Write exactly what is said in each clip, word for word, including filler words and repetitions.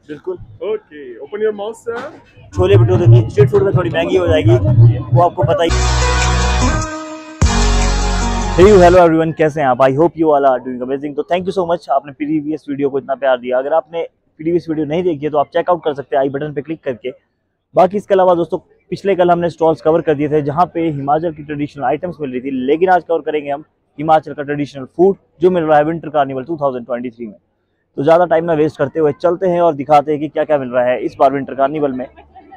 बिल्कुल। Okay, open your mouth sir. Chole bhature की street food में थोड़ी महंगी हो जाएगी, वो आपको पता ही। हे हेलो एवरीवन, कैसे हैं आप? I hope you all are doing amazing. तो थैंक यू सो मच, आपने प्रीवियस वीडियो को इतना प्यार दिया। अगर आपने प्रीवियस वीडियो नहीं देखी है तो आप चेकआउट कर सकते हैं आई बटन पे क्लिक करके। बाकी इसके अलावा दोस्तों, पिछले कल हमने स्टॉल्स कवर कर दिए थे जहाँ पे हिमाचल की ट्रेडिशनल आइटम्स मिल रही थी, लेकिन आज कवर करेंगे हम हिमाचल का ट्रेडिशनल फूड जो मिल रहा है winter carnival two thousand twenty three में। तो ज़्यादा टाइम ना वेस्ट करते हुए चलते हैं और दिखाते हैं कि क्या क्या मिल रहा है इस बार विंटर कार्निवल में।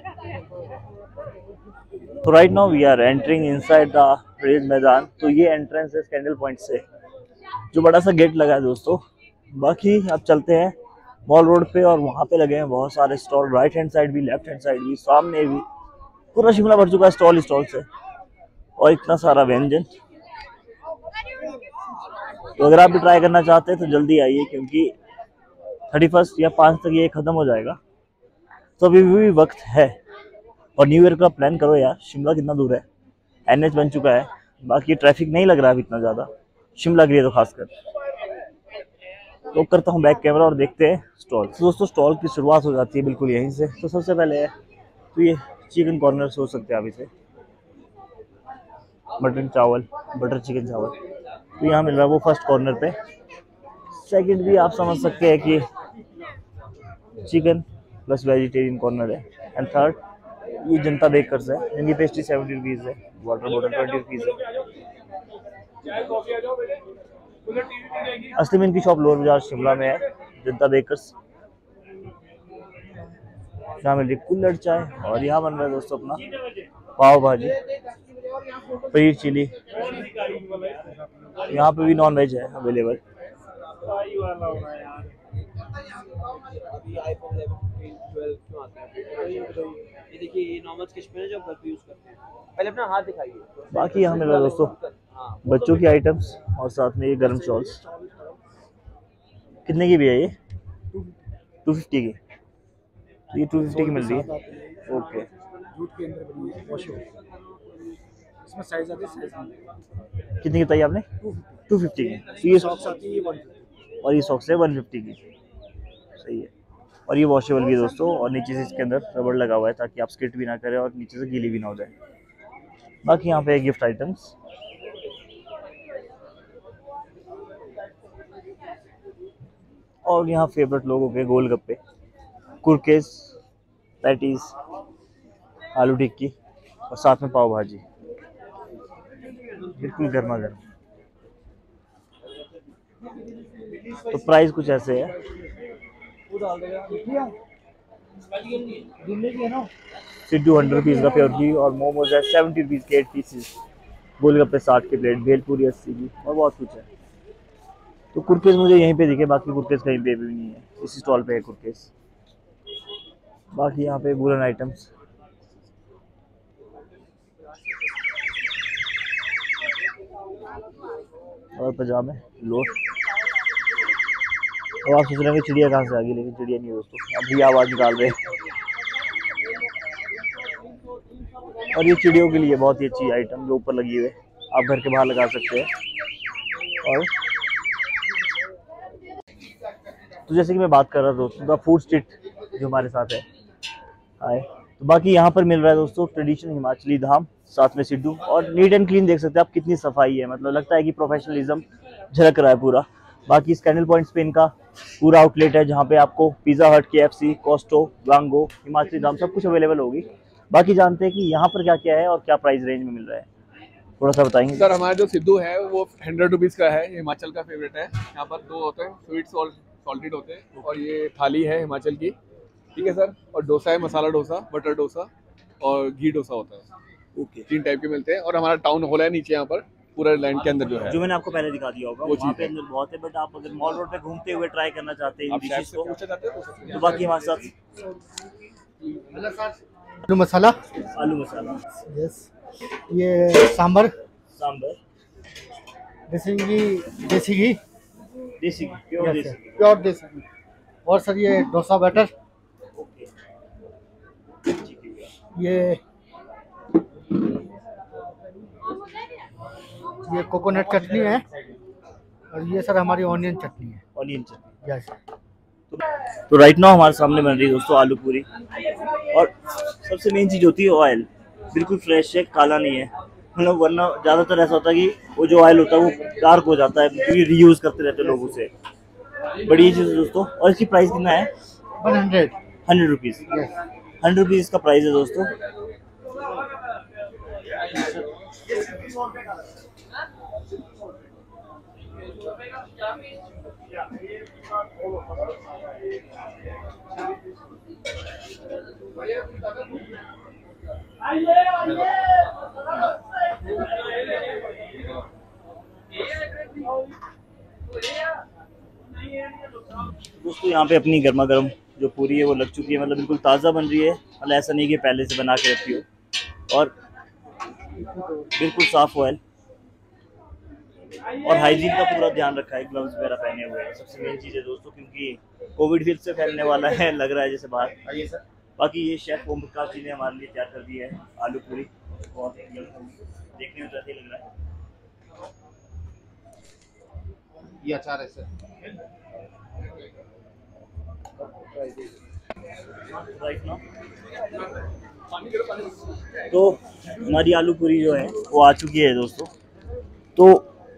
तो right now we are entering inside the Parade Maidan. तो ये एंट्रेंस है कैंडल पॉइंट से, जो बड़ा सा गेट लगा है दोस्तों। बाकी अब चलते हैं मॉल रोड पे, और वहाँ पे लगे हैं बहुत सारे स्टॉल, राइट हैंड साइड भी, लेफ्ट हैंड साइड भी, सामने भी। पूरा शिमला भर चुका है स्टॉल स्टॉल से, और इतना सारा व्यंजन। तो अगर आप भी ट्राई करना चाहते हैं तो जल्दी आइए, क्योंकि थर्टी फर्स्ट या पाँच तक ये खत्म हो जाएगा, तो अभी भी वक्त है। और न्यू ईयर का प्लान करो यार। शिमला कितना दूर है, एन एच बन चुका है। बाकी ट्रैफिक नहीं लग रहा है इतना ज़्यादा शिमला के लिए तो खासकर। तो करता हूँ बैक कैमरा और देखते हैं स्टॉल। तो दोस्तों, स्टॉल की शुरुआत हो जाती है बिल्कुल यहीं से। तो सबसे पहले है तो ये चिकन कॉर्नर सोच सकते हैं आप इसे, मटन चावल, बटर चिकन चावल। तो यहाँ मिल रहा है वो फर्स्ट कॉर्नर पे। सेकंड भी आप समझ सकते हैं कि चिकन प्लस वेजिटेरियन कॉर्नर है। एंड थर्ड ये जनता बेकर्स है, जिनकी पेस्ट्री सेवेंटी रुपीज़ है, वाटर बॉटल ट्वेंटी रुपीज़ है। असली में इनकी शॉप लोअर बाजार शिमला में है, जनता बेकर्स। यहाँ मिल रही कुल्हड़ चाय, और यहाँ बन रहा है दोस्तों अपना पाव भाजी, पनीर चिली। यहाँ पे भी नॉन वेज है अवेलेबल। बाकी यहाँ मिल रहा है दोस्तों बच्चों की आइटम्स, और साथ में ये गर्म शॉल्स। कितने की भी है ये? टू फिफ्टी की। तो ये टू फिफ्टी की मिल रही है। ओके। जूट के अंदर बनी है वॉशेबल। इसमें साइज आती है, साइज कितनी की बताई आपने? टू फिफ्टी की। तो ये सॉक्स आती है वन फिफ्टी, और ये सॉक्स है वन फिफ्टी की। सही है। और ये वॉशेबल भी है दोस्तों, और नीचे से इसके अंदर रबड़ लगा हुआ है ताकि आप स्किट भी ना करें और नीचे से गीली भी ना हो जाए। बाकी यहाँ पे गिफ्ट आइटम्स, और यहाँ फेवरेट लोगों के गोलगप्पे, कुरकेस, पैटीज, आलू टिक्की, और साथ में पाव भाजी, बिल्कुल गर्मा गर्म। तो प्राइस कुछ ऐसे है। सिड्डू हंड्रेड रुपीज़ का प्योर घी, और मोमोज है सेवेंटी रुपीज़ के एट पीसेस, गोलगप्पे साठ की प्लेट, भेलपूरी अस्सी की, और बहुत कुछ है। तो कुरकेस मुझे यहीं पे दिखे, बाकी कुरकेस कहीं पे भी नहीं है। इसी स्टॉल पे है कुरकेस। बाकी यहाँ पे वुलन आइटम्स, और पजामे, लोट। और आप सोच रहे हैं कि चिड़िया कहाँ से आ गई, लेकिन चिड़िया नहीं दोस्तों, अभी आवाज़ निकाल रहे हैं। और ये चिड़ियों के लिए बहुत ही अच्छी आइटम जो ऊपर लगी हुई है, आप घर के बाहर लगा सकते हैं। और तो जैसे कि मैं बात कर रहा था दोस्तों, द फूड स्ट्रीट जो हमारे साथ है आए। तो बाकी यहाँ पर मिल रहा है दोस्तों ट्रेडिशनल हिमाचली धाम, साथ में सिड्डू, और नीट एंड क्लीन देख सकते हैं आप कितनी सफाई है। मतलब लगता है कि प्रोफेशनलिज्म झलक रहा है पूरा। बाकी इस कैंडल पॉइंट्स पे इनका पूरा आउटलेट है, जहाँ पे आपको पिज़्ज़ा हट, के एफ सी, कॉस्टो, वांगो, हिमाचली धाम सब कुछ अवेलेबल होगी। बाकी जानते हैं कि यहाँ पर क्या क्या है और क्या प्राइस रेंज में मिल रहा है, थोड़ा सा बताएंगे सर। हमारा जो सिद्धू है वो हंड्रेड रुपीज़ का है, हिमाचल का फेवरेट है। यहाँ पर दो होते हैं, स्वीट सॉल्ट सॉल्टेड होते हैं, और ये थाली है हिमाचल की, ठीक है सर। और डोसा है, मसाला डोसा, बटर डोसा, और घी डोसा होता है। ओके। तीन टाइप के मिलते हैं। और हमारा टाउन हॉल है नीचे, यहाँ पर पूरा लैंड के अंदर जो है, जो मैंने आपको पहले दिखा दिया होगा, वो वहाँ चीज़ पे है। अंदर बहुत है। बट आप अगर मॉल रोड पे घूमते हुए ट्राई करना चाहते हैं इन आप शायद डिशेस से को, पूछना चाहते हैं तो बाकी हमारे साथ आलू मसाला, आलू मसाला, यस, ये सांभर, सांबर, देसी घी, देसी घी, देसी घी, प्योर देसी घी। प्योर देसी घी, और सर ये डोसा बैटर, ओके। ये ये कोकोनट चटनी है, और ये सर हमारी ऑनियन चटनी है। ऑनियन चटनी। यस। तो राइट नाउ हमारे सामने बन रही है दोस्तों आलू पूरी, और सबसे मेन चीज़ होती है ऑयल, बिल्कुल फ्रेश है, काला नहीं है। मतलब वरना ज़्यादातर ऐसा होता है कि वो जो ऑयल होता है वो डार्क हो जाता है, क्योंकि रीयूज़ करते रहते हैं लोग उसे। बड़ी चीज़ है दोस्तों। और इसकी प्राइस कितना है? One hundred hundred rupees hundred rupees का प्राइस है दोस्तों। दोस्तों यहाँ पे अपनी गर्मा गर्म जो पूरी है वो लग चुकी है, मतलब बिल्कुल ताज़ा बन रही है। मतलब ऐसा नहीं कि पहले से बना के रखी हो, और बिल्कुल साफ ऑयल और हाइजीन का पूरा ध्यान रखा है, ग्लव्स वगैरह पहने हुए हैं। सबसे मेन चीज़ है दोस्तों, क्योंकि कोविड फिर से फैलने वाला है, लग रहा है जैसे बाहर। बाकी ये शेफ ओम प्रकाश जी ने हमारे लिए तैयार कर दी है आलू पूरी, बहुत देखने में तो ऐसे ही लग रहा है। ये अचार है सर। राइट नाउ तो हमारी आलू पूरी जो है वो आ चुकी है दोस्तों। तो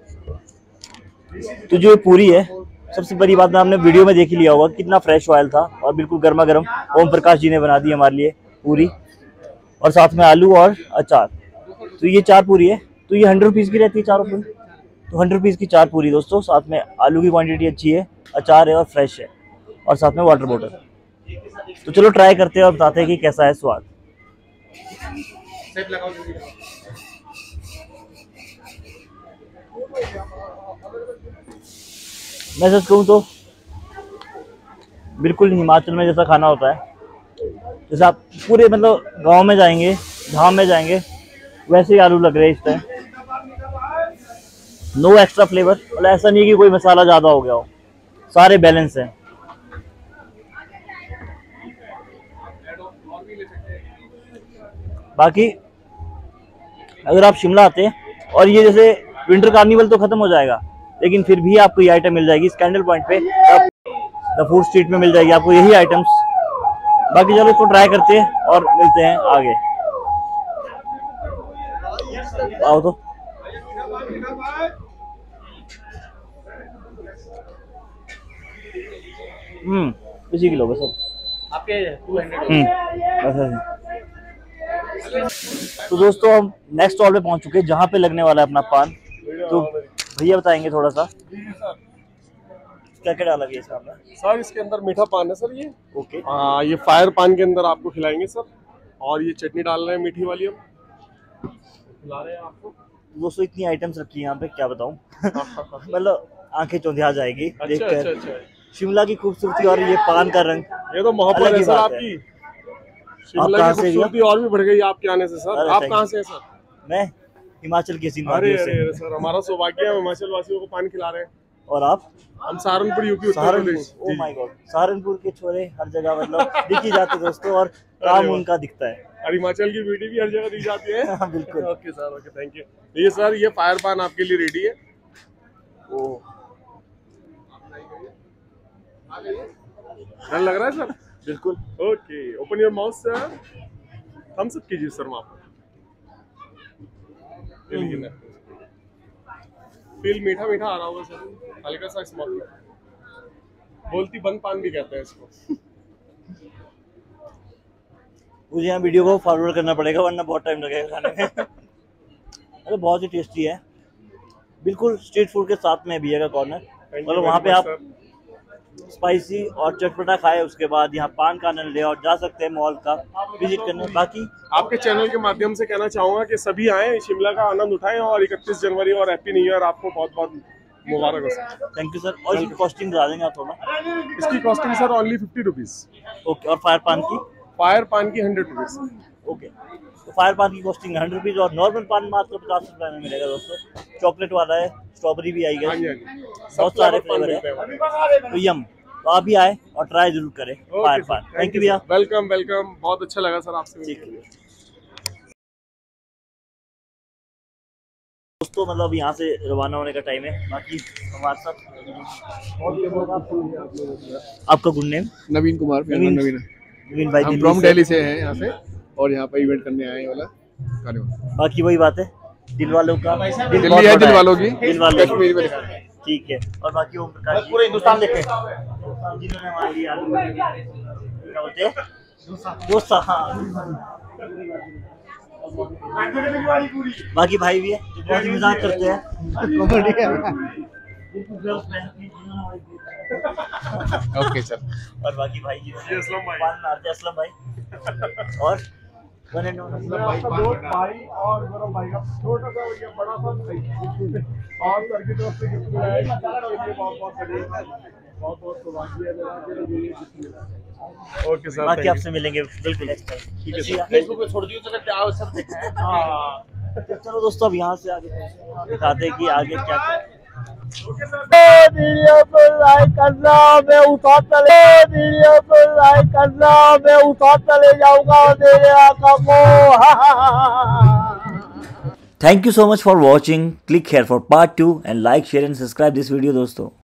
तो जो पूरी है, सबसे बड़ी बात ना, हमने वीडियो में देख ही लिया होगा कितना फ्रेश ऑयल था, और बिल्कुल गर्मा गर्म ओम प्रकाश जी ने बना दी हमारे लिए पूरी, और साथ में आलू और अचार। तो ये चार पूरी है, तो ये हंड्रेड रुपीज़ की रहती है चारों पूरी। तो हंड्रेड रुपीज़ की चार पूरी दोस्तों, साथ में आलू की क्वांटिटी अच्छी है, अचार है और फ्रेश है, और साथ में वाटर बॉटल। तो चलो ट्राई करते हैं और बताते हैं कि कैसा है स्वाद। मैं सच कहूँ तो बिल्कुल हिमाचल में जैसा खाना होता है, जैसे आप पूरे मतलब गांव में जाएंगे, धाम में जाएंगे, वैसे ही आलू लग रहे हैं इस टाइम। नो एक्स्ट्रा फ्लेवर, मतलब ऐसा नहीं है कि कोई मसाला ज़्यादा हो गया हो, सारे बैलेंस हैं। बाकी अगर आप शिमला आते हैं, और ये जैसे विंटर कार्निवल तो खत्म हो जाएगा, लेकिन फिर भी आपको ये आइटम मिल जाएगी स्कैंडल पॉइंट पे, द फूड स्ट्रीट में मिल जाएगी आपको यही आइटम्स। बाकी चलो इसको ट्राई करते हैं और मिलते हैं आगे। आओ तो हम्म इसी किलो बस आपके टू हंड्रेड। हम्म तो दोस्तों हम नेक्स्ट स्टॉल पे पहुंच चुके हैं, जहाँ पे लगने वाला है अपना पान। तो भैया बताएंगे थोड़ा सा क्या क्या डाला गया इसका आपने? सर इसके अंदर मीठा पान है सर, ये ओके। हाँ, ये फायर पान के अंदर आपको खिलाएंगे सर, और ये चटनी डाल रहे हैं मीठी वाली, हम खिला रहे हैं आपको। दोस्तों इतनी आइटम्स रखी है यहाँ पे, क्या बताऊँ मतलब आंखें चौंधिया जाएगी अच्छा, देखकर। अच्छा, अच्छा। शिमला की खूबसूरती और ये पान का रंग, ये तो मोहब्बत अलग है ही सर बात आपकी। आप शिमला कहाँ की से खूबसूरती और भी बढ़ गई आपके आने से सर। अरे आप thank कहाँ you। से हैं सर? मैं हिमाचल के सीन अरे वादियों अरे से। अरे सर, हमारा सौभाग्य है, हम हिमाचल वासियों को पान खिला रहे हैं। और आप? हम Saharanpur, UP, Uttar Saharanpur. Pradesh. Oh my God, Saharanpur के छोरे हर जगह मतलब दिख ही जाते दोस्तों, और काम उनका दिखता है। और हिमाचल की ब्यूटी भी हर जगह दी जाती है। हाँ, बिल्कुल। Okay sir, okay, thank you. ये सर, ये फायर पान आपके लिए रेडी है। ओ डर लग रहा है सर? बिल्कुल। Okay, open your mouth sir. Thumbs up कीजिए सर वहाँ पर। फील मीठा मीठा आ रहा होगा सर, हल्का सा स्मोकी। बोलती बंद पान भी कहते हैं इसको। मुझे यहाँ वीडियो को फॉरवर्ड करना पड़ेगा, वरना बहुत टाइम लगेगा खाने में। अरे बहुत ही टेस्टी है, बिल्कुल स्ट्रीट फूड के साथ में भी है कॉर्नर। मतलब वहाँ पे आप स्पाइसी और चटपटा खाए, उसके बाद यहाँ पान का आनंद ले और जा सकते हैं मॉल का विजिट करने। बाकी आपके चैनल के माध्यम से कहना चाहूंगा कि सभी आए, शिमला का आनंद उठाएं, और इकतीस जनवरी और हैप्पी न्यू ईयर आपको बहुत बहुत मुबारक हो सर। Thank you sir. और इसकी कॉस्टिंग बता देंगे आप थोड़ा? इसकी costing sir only fifty rupees. Okay. और फायर पान की? फायर पान की हंड्रेड रुपीज। ओके, तो फायर पान की कॉस्टिंग हंड्रेड रुपीज़, और नॉर्मल पान मात्र पचास रुपये में मिलेगा दोस्तों। चॉकलेट वाला है, स्ट्रॉबेरी भी आई हाँ गई, जी, हाँ जी। बहुत सारे फ्लेवर है, तो यम। तो आप भी आए और ट्राई जरूर करें फायर पान। थैंक यू भैया। वेलकम वेलकम, बहुत अच्छा लगा सर आपसे। ठीक है। दोस्तों मतलब यहाँ से रवाना होने का टाइम है। बाकी हमारे साथ आपका गुड नेम? नवीन कुमार। नवीन नवीन नवीन भाई हम फ्रॉम दिल्ली से हैं यहाँ से, और यहाँ पर इवेंट करने आए हैं वाला कार्य। बाकी वही बात है, दिल वालों का दिल्ली है, दिल वालों की, दिल वालों कश्मीर में लिखा है। ठीक है। और बाकी ओम प्रकाश पूरे हिंदुस्तान देखे जिन्होंने हमारी आलू क्या बोलते हैं डोसा। हाँ बाकी भाई भी है जो बहुत ही मजाक करते हैं, कॉमेडी है। Okay sir. और बाकी भाई जी असलम भाई असलम भाई और वन एंड भाई और मेरा भाई का छोटा सा या बड़ा सा भाई और सर की तरफ से गिफ्ट मिला है। बहुत बहुत बहुत बहुत सौभाग्य है मेरा। ओके सर, बाकी आपसे मिलेंगे बिल्कुल नेक्स्ट टाइम। ठीक है सर, फेसबुक पे छोड़ दियो तो क्या सब देखा है। हां चलो दोस्तों अब यहाँ से आगे दिखाते हैं कि आगे क्या वीडियो को लाइक करना, मैं उठा चले वीडियो को लाइक करना, मैं उठा चले जाऊंगा मेरे आका को। Thank you so much for watching. Click here for part two and like, share and subscribe this video दोस्तों।